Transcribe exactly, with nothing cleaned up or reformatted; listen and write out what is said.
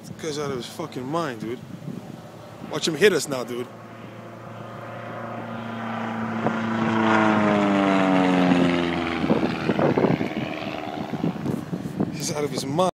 This guy's out of his fucking mind, dude. Watch him hit us now, dude. He's out of his mind.